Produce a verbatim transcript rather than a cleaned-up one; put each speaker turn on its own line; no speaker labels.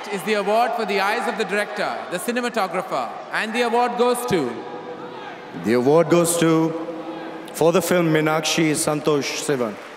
is the award for the eyes of the director, the cinematographer, and the award goes to...
The award goes to, for the film Meenakshi, Santosh, Sivan.